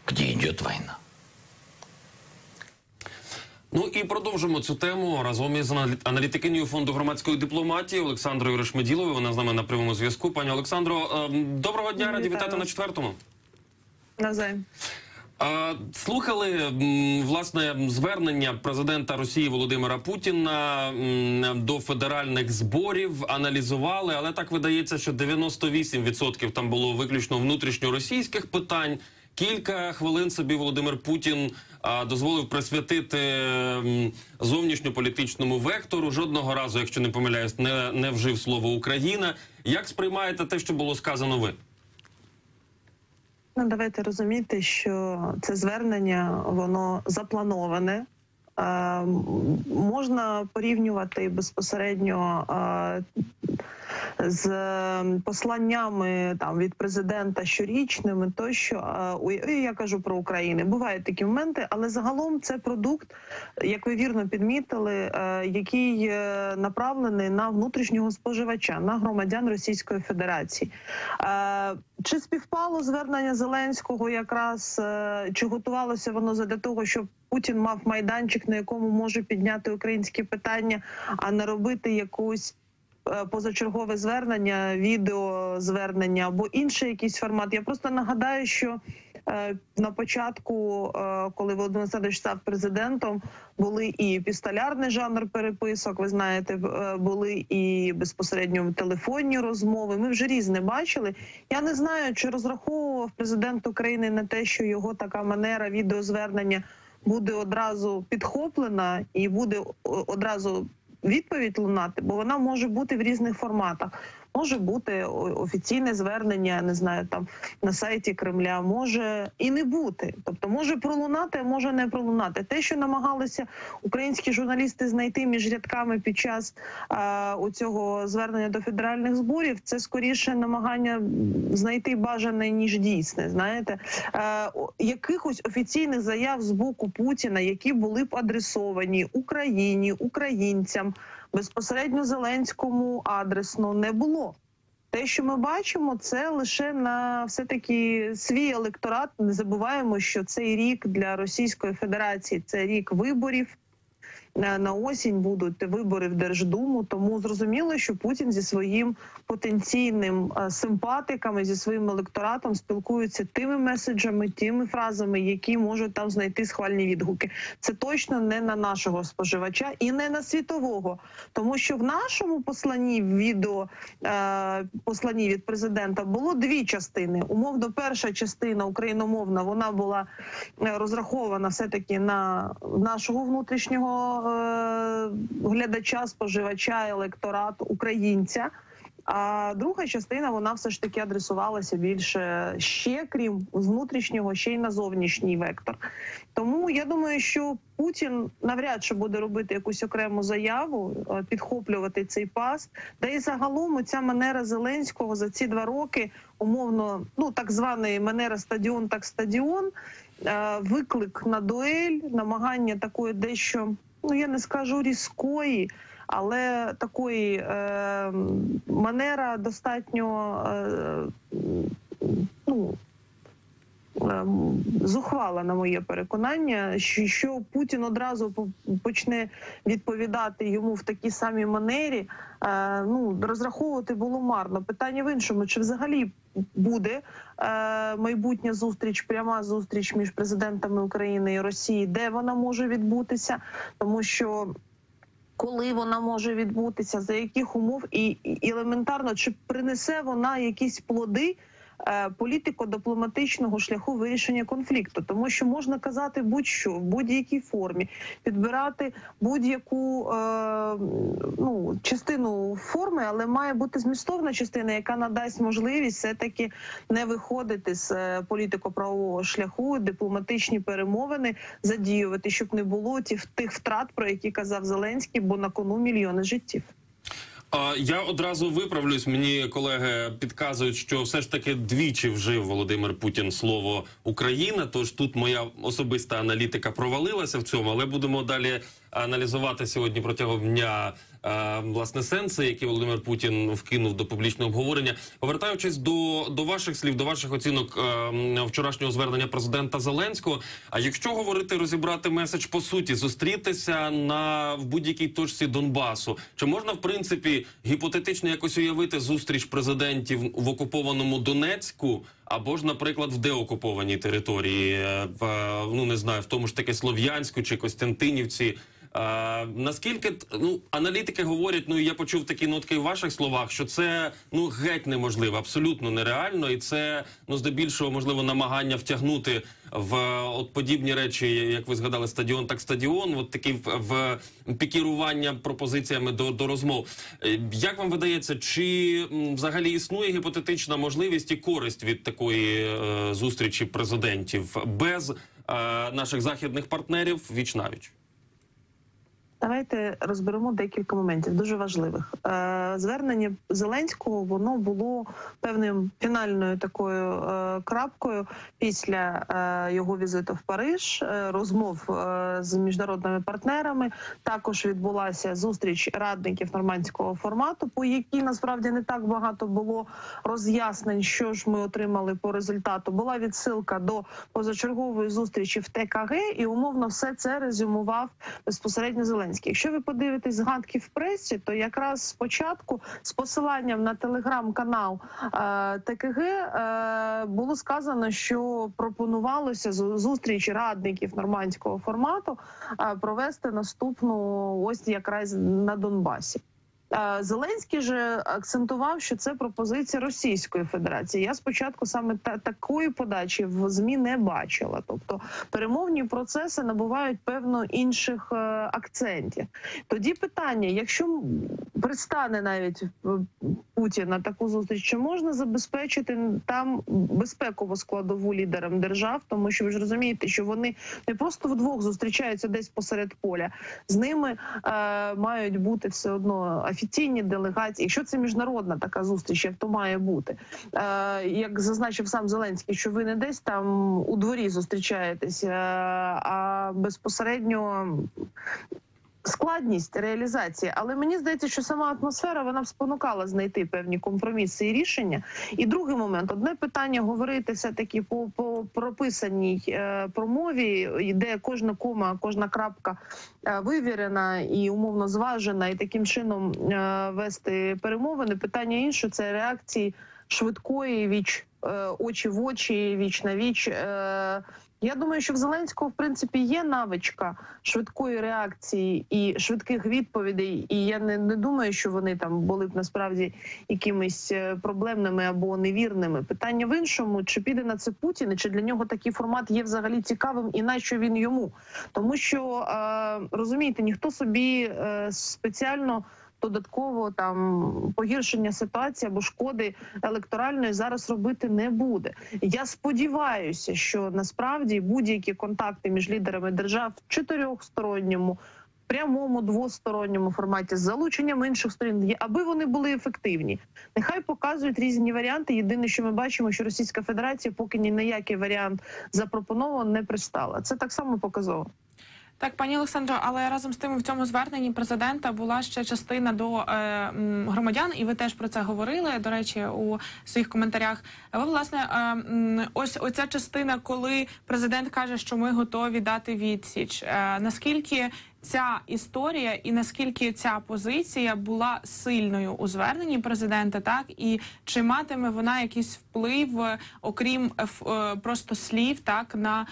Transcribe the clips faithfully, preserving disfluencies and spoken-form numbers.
где идет война. Ну і продовжимо цю тему разом із аналітикинею Фонду громадської дипломатії Олександрою Решмеділовою. Вона з нами на прямому зв'язку. Пані Олександро, доброго дня, раді вітати на четвертому. Навзаєм. Слухали, власне, звернення президента Росії Володимира Путіна до федеральних зборів, аналізували, але так видається, що дев'яносто вісім відсотків там було виключно внутрішньоросійських питань. Кілька хвилин собі Володимир Путін а, дозволив присвятити м, зовнішньополітичному вектору. Жодного разу, якщо не помиляюсь, не, не вжив слово «Україна». Як сприймаєте те, що було сказано ви? Ну, давайте розуміти, що це звернення, воно заплановане. Е, можна порівнювати безпосередньо е, з посланнями там від президента щорічними, тощо, е, я кажу про Україну. Бувають такі моменти, але загалом це продукт, як ви вірно підмітили, е, який направлений на внутрішнього споживача, на громадян Російської Федерації. Е, Чи співпало звернення Зеленського якраз, чи готувалося воно для того, щоб Путін мав майданчик, на якому може підняти українські питання, а не робити якусь позачергове звернення, відеозвернення або інший якийсь формат? Я просто нагадаю, що на початку, коли Володимир Олександрович став президентом, були і епістолярний жанр переписок, ви знаєте, були і безпосередньо телефонні розмови. Ми вже різне бачили. Я не знаю, чи розраховував президент України на те, що його така манера відеозвернення буде одразу підхоплена і буде одразу відповідь лунати, бо вона може бути в різних форматах. Може бути офіційне звернення, не знаю, там на сайті Кремля, може і не бути. Тобто може пролунати, а може не пролунати. Те, що намагалися українські журналісти знайти між рядками під час а, у цього звернення до федеральних зборів, це скоріше намагання знайти бажане, ніж дійсне. Знаєте, а, якихось офіційних заяв з боку Путіна, які були б адресовані Україні, українцям, безпосередньо Зеленському адресно, не було. Те, що ми бачимо, це лише на все-таки свій електорат. Не забуваємо, що цей рік для Російської Федерації – це рік виборів. На осінь будуть вибори в Держдуму, тому зрозуміло, що Путін зі своїм потенційним симпатиками, зі своїм електоратом спілкується тими меседжами, тими фразами, які можуть там знайти схвальні відгуки. Це точно не на нашого споживача і не на світового, тому що в нашому посланні, відео посланні від президента було дві частини. Умовно, перша частина україномовна, вона була розрахована все-таки на нашого внутрішнього глядача, споживача, електорат, українця. А друга частина, вона все ж таки адресувалася більше ще, крім внутрішнього, ще й на зовнішній вектор. Тому я думаю, що Путін навряд чи буде робити якусь окрему заяву, підхоплювати цей пас. Та і загалом ця манера Зеленського за ці два роки, умовно, ну так званий манера стадіон так стадіон, виклик на дуель, намагання такої дещо, ну я не скажу різкої, але такої е, манера достатньо е, ну, е, зухвала, на моє переконання, що, що Путін одразу почне відповідати йому в такій самій манері, е, ну, розраховувати було марно. Питання в іншому, чи взагалі буде е, майбутня зустріч, пряма зустріч між президентами України і Росії, де вона може відбутися, тому що коли вона може відбутися, за яких умов і, і елементарно, чи принесе вона якісь плоди е, політико-дипломатичного шляху вирішення конфлікту. Тому що можна казати будь-що, в будь-якій формі, підбирати будь-яку е, ну, частину форми, але має бути змістовна частина, яка надасть можливість все-таки не виходити з політико-правового шляху, дипломатичні перемовини задіювати, щоб не було тих втрат, про які казав Зеленський, бо на кону мільйони життів. Я одразу виправлюсь. Мені колеги підказують, що все ж таки двічі вжив Володимир Путін слово «Україна», тож тут моя особиста аналітика провалилася в цьому, але будемо далі аналізувати сьогодні протягом дня е, власне сенси, які Володимир Путін вкинув до публічного обговорення. Повертаючись до, до ваших слів, до ваших оцінок е, вчорашнього звернення президента Зеленського, а якщо говорити, розібрати меседж по суті, зустрітися на в будь-якій точці Донбасу, чи можна в принципі гіпотетично якось уявити зустріч президентів в окупованому Донецьку, або ж, наприклад, в деокупованій території, в, ну не знаю, в тому ж таки Слов'янську чи Костянтинівці? А, наскільки, ну, аналітики говорять, ну, я почув такі нотки в ваших словах, що це, ну, геть неможливо, абсолютно нереально, і це, ну, здебільшого, можливо, намагання втягнути в от подібні речі, як ви згадали, стадіон так стадіон, от такі в, в пікірування пропозиціями до, до розмов. Як вам видається, чи м, взагалі існує гіпотетична можливість і користь від такої е, зустрічі президентів без е, наших західних партнерів віч-навіч? Давайте розберемо декілька моментів, дуже важливих. Е, звернення Зеленського, воно було певним фінальною такою е, крапкою після е, його візиту в Париж, е, розмов е, з міжнародними партнерами. Також відбулася зустріч радників нормандського формату, по якій насправді не так багато було роз'яснень, що ж ми отримали по результату. Була відсилка до позачергової зустрічі в Те Ка Ге, і умовно все це резюмував безпосередньо Зеленський. Якщо ви подивитесь згадки в пресі, то якраз спочатку з посиланням на телеграм-канал е, Те Ка Ге е, було сказано, що пропонувалося зустріч радників нормандського формату е, провести наступну ось якраз на Донбасі. Зеленський же акцентував, що це пропозиція Російської Федерації. Я спочатку саме та такої подачі в ЗМІ не бачила. Тобто перемовні процеси набувають певно інших е, акцентів. Тоді питання, якщо пристане навіть Путін на таку зустріч, чи можна забезпечити там безпекову складову лідерам держав? Тому що ви ж розумієте, що вони не просто вдвох зустрічаються десь посеред поля. З ними е, мають бути все одно офіційні делегації. Якщо це міжнародна така зустріч, як то має бути. Е, як зазначив сам Зеленський, що ви не десь там у дворі зустрічаєтесь, е, а безпосередньо складність реалізації. Але мені здається, що сама атмосфера, вона б спонукала знайти певні компроміси і рішення. І другий момент. Одне питання говорити все-таки по, по прописаній е, промові, де кожна кома, кожна крапка е, вивірена і умовно зважена, і таким чином е, вести перемовини. Питання інше – це реакції швидкої, віч, е, очі в очі, віч на віч. Е, Я думаю, що в Зеленського, в принципі, є навичка швидкої реакції і швидких відповідей. І я не, не думаю, що вони там були б насправді якимись проблемними або невірними. Питання в іншому, чи піде на це Путін, і чи для нього такий формат є взагалі цікавим, і нащо він йому? Тому що, е, розумієте, ніхто собі е, спеціально додатково там погіршення ситуації або шкоди електоральної зараз робити не буде. Я сподіваюся, що насправді будь-які контакти між лідерами держав в чотирьохсторонньому, прямому двосторонньому форматі з залученням інших сторін, аби вони були ефективні. Нехай показують різні варіанти. Єдине, що ми бачимо, що Російська Федерація поки ні на який варіант запропонований не пристала. Це так само показово. Так, пані Олександро, але разом з тим в цьому зверненні президента була ще частина до е, громадян, і ви теж про це говорили, до речі, у своїх коментарях. Ви, власне, е, ось оця частина, коли президент каже, що ми готові дати відсіч. Е, наскільки ця історія і наскільки ця позиція була сильною у зверненні президента, так? І чи матиме вона якийсь вплив, окрім е, просто слів, так, на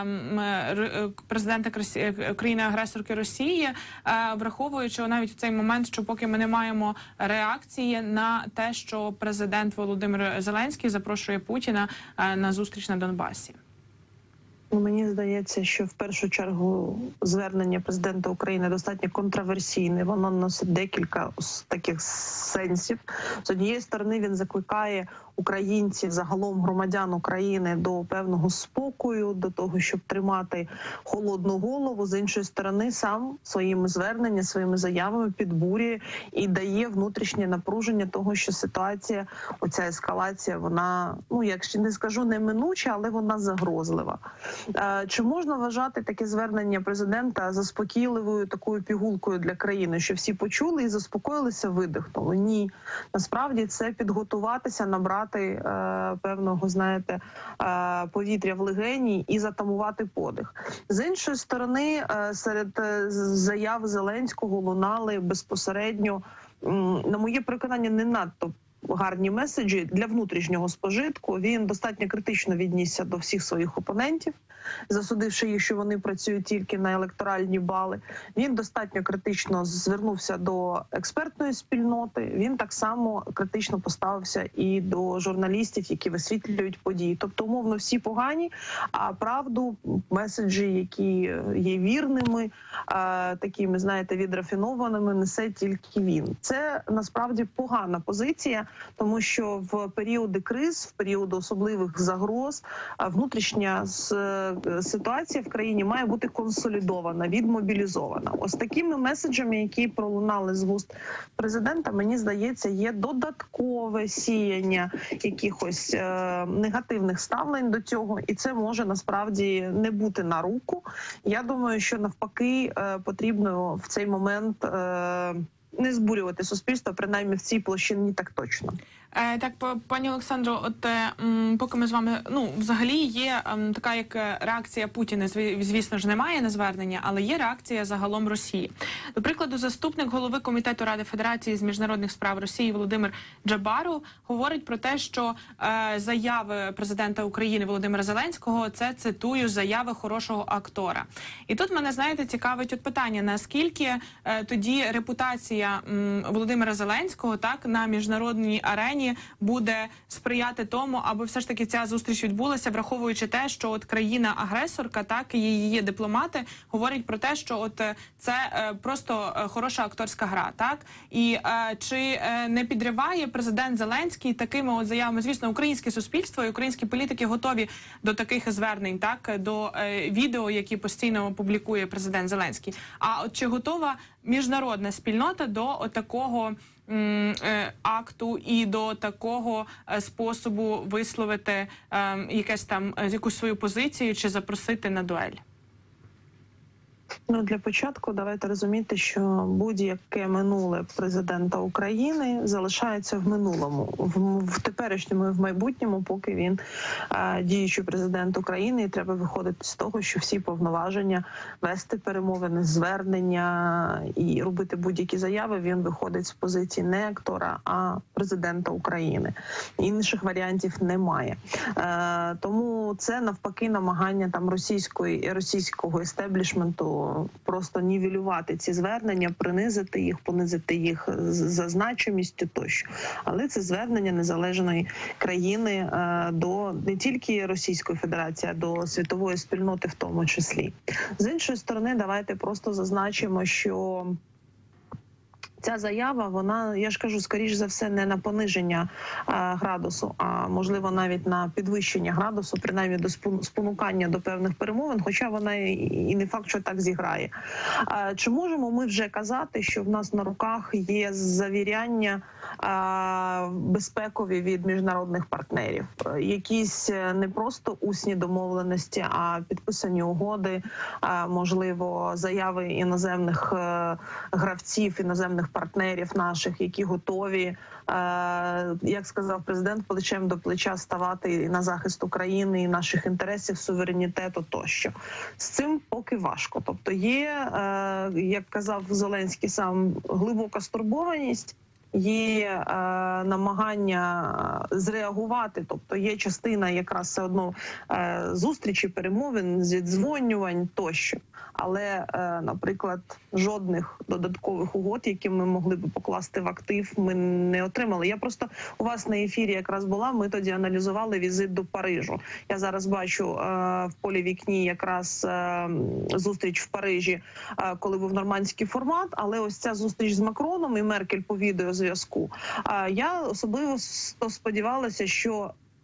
е, президента країни-агресорки Росії, е, враховуючи навіть в цей момент, що поки ми не маємо реакції на те, що президент Володимир Зеленський запрошує Путіна е, на зустріч на Донбасі? Мені здається, що в першу чергу звернення президента України достатньо контроверсійне. Воно носить декілька таких сенсів. З однієї сторони, він закликає українців, загалом громадян України, до певного спокою, до того, щоб тримати холодну голову. З іншої сторони, сам своїми зверненнями, своїми заявами підбурює і дає внутрішнє напруження того, що ситуація, оця ескалація, вона, ну, якщо не скажу неминуча, але вона загрозлива. Чи можна вважати таке звернення президента заспокійливою такою пігулкою для країни, що всі почули і заспокоїлися, видихнули? Ні. Насправді це підготуватися, набрати е, певного, знаєте, е, повітря в легені і затамувати подих. З іншої сторони, е, серед заяв Зеленського лунали безпосередньо, на моє переконання, не надто гарні меседжі для внутрішнього спожитку. Він достатньо критично віднісся до всіх своїх опонентів, засудивши їх, що вони працюють тільки на електоральні бали. Він достатньо критично звернувся до експертної спільноти. Він так само критично поставився і до журналістів, які висвітлюють події. Тобто, умовно, всі погані, а правду, меседжі, які є вірними, такими, знаєте, відрафінованими, несе тільки він. Це насправді погана позиція, тому що в періоди криз, в періоди особливих загроз, внутрішня ситуація в країні має бути консолідована, відмобілізована. Ось такими меседжами, які пролунали з вуст президента, мені здається, є додаткове сіяння якихось е, негативних ставлень до цього, і це може насправді не бути на руку. Я думаю, що навпаки е, потрібно в цей момент е, не збурювати суспільство, принаймні в цій площині так точно. Е, так, пані Олександро, от е, м, поки ми з вами, ну, взагалі є е, така, як реакція Путіна, звісно ж, немає на звернення, але є реакція загалом Росії. До прикладу, заступник голови Комітету Ради Федерації з міжнародних справ Росії Володимир Джабаров говорить про те, що е, заяви президента України Володимира Зеленського – це, цитую, заяви хорошого актора. І тут мене, знаєте, цікавить от питання, наскільки е, тоді репутація м, Володимира Зеленського так на міжнародній арені буде сприяти тому, аби все ж таки ця зустріч відбулася, враховуючи те, що от країна-агресорка, так, і її дипломати говорять про те, що от це е, просто е, хороша акторська гра, так? І е, чи е, не підриває президент Зеленський такими от заявами? Звісно, українське суспільство і українські політики готові до таких звернень, так, до е, відео, які постійно публікує президент Зеленський. А от чи готова міжнародна спільнота до от такого акту і до такого способу висловити е, якесь там якусь свою позицію чи запросити на дуель? Ну, для початку давайте розуміти, що будь-яке минуле президента України залишається в минулому, в, в теперішньому і в майбутньому, поки він а, діючий президент України, і треба виходити з того, що всі повноваження вести перемовини, звернення і робити будь-які заяви, він виходить з позиції не актора, а президента України. Інших варіантів немає. А, тому це навпаки намагання там російської російського естеблішменту просто нівелювати ці звернення, принизити їх, понизити їх за значимістю тощо. Але це звернення незалежної країни е, до не тільки Російської Федерації, а до світової спільноти в тому числі. З іншої сторони, давайте просто зазначимо, що ця заява, вона, я ж кажу, скоріш за все, не на пониження а, градусу, а можливо навіть на підвищення градусу, принаймні до спонукання до певних перемовин, хоча вона і, і не факт, що так зіграє. А, чи можемо ми вже казати, що в нас на руках є завіряння а, безпекові від міжнародних партнерів? Якісь не просто усні домовленості, а підписані угоди, а, можливо, заяви іноземних а, гравців, іноземних партнерів наших, які готові, е, як сказав президент, плечем до плеча ставати на захист України і наших інтересів, суверенітету тощо. З цим поки важко. Тобто є, е, як казав Зеленський сам, глибока стурбованість, є е, намагання зреагувати, тобто є частина якраз все одно е, зустрічі, перемовин, зідзвонювань тощо. Але, е, наприклад, жодних додаткових угод, які ми могли б покласти в актив, ми не отримали. Я просто у вас на ефірі якраз була, ми тоді аналізували візит до Парижу. Я зараз бачу е, в полі вікні якраз е, зустріч в Парижі, е, коли був нормандський формат, але ось ця зустріч з Макроном і Меркель по відеозв'язку. Е, я особливо сподівалася, що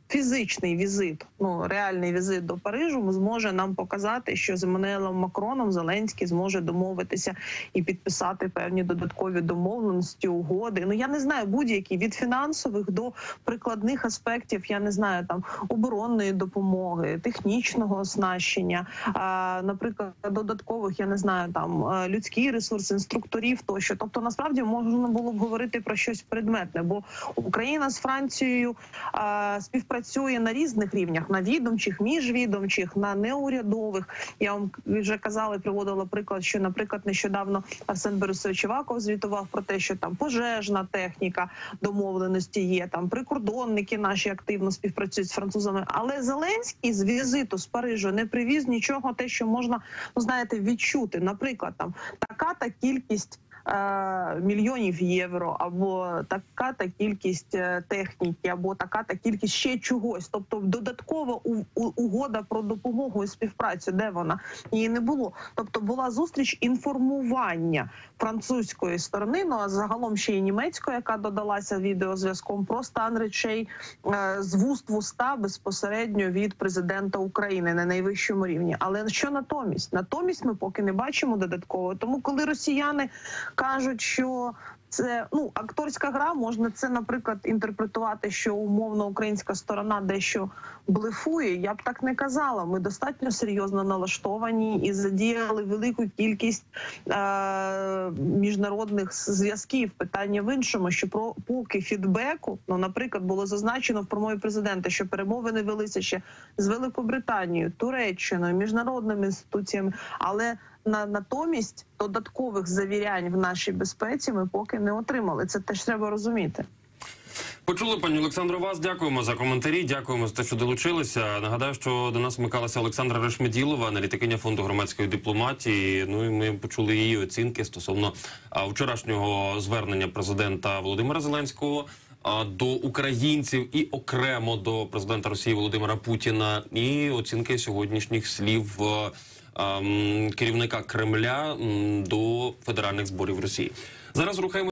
фізичний візит, ну реальний візит до Парижу зможе нам показати, що з Еммануелем Макроном Зеленський зможе домовитися і підписати певні додаткові домовленості, угоди. Ну я не знаю, будь-які від фінансових до прикладних аспектів. Я не знаю, там оборонної допомоги, технічного оснащення, а, наприклад, додаткових, я не знаю, там людський ресурс, інструкторів тощо. Тобто, насправді можна було б говорити про щось предметне, бо Україна з Францією а, співпрацює працює на різних рівнях: на відомчих, міжвідомчих, на неурядових. Я вам вже казала, приводила приклад, що, наприклад, нещодавно Арсен Борисович Аваков звітував про те, що там пожежна техніка, домовленості є, там прикордонники наші активно співпрацюють з французами. Але Зеленський з візиту з Парижу не привіз нічого, те, що можна, ну знаєте, відчути. Наприклад, там така-та кількість мільйонів євро, або така-та кількість техніки, або така-та кількість ще чогось. Тобто додаткова угода про допомогу і співпрацю, де вона? Її не було. Тобто була зустріч інформування французької сторони, ну а загалом ще й німецької, яка додалася відеозв'язком, про стан речей з вуст в уста безпосередньо від президента України на найвищому рівні. Але що натомість? Натомість ми поки не бачимо додатково. Тому коли росіяни кажуть, що це, ну, акторська гра, можна це, наприклад, інтерпретувати, що умовно українська сторона дещо блефує. Я б так не казала. Ми достатньо серйозно налаштовані і задіяли велику кількість е- міжнародних зв'язків. Питання в іншому, що про поки фідбеку, ну, наприклад, було зазначено в промові президента, що перемовини велися ще з Великобританією, Туреччиною, міжнародними інституціями, але на натомість додаткових завірянь в нашій безпеці ми поки не отримали. Це теж треба розуміти. Почули, пані Олександро, вас. Дякуємо за коментарі, дякуємо за те, що долучилися. Нагадаю, що до нас вмикалася Олександра Решмеділова, аналітикиня Фонду громадської дипломатії. Ну і ми почули її оцінки стосовно а, вчорашнього звернення президента Володимира Зеленського а, до українців і окремо до президента Росії Володимира Путіна, і оцінки сьогоднішніх слів а, а, керівника Кремля м, до федеральних зборів Росії. Зараз рухаємо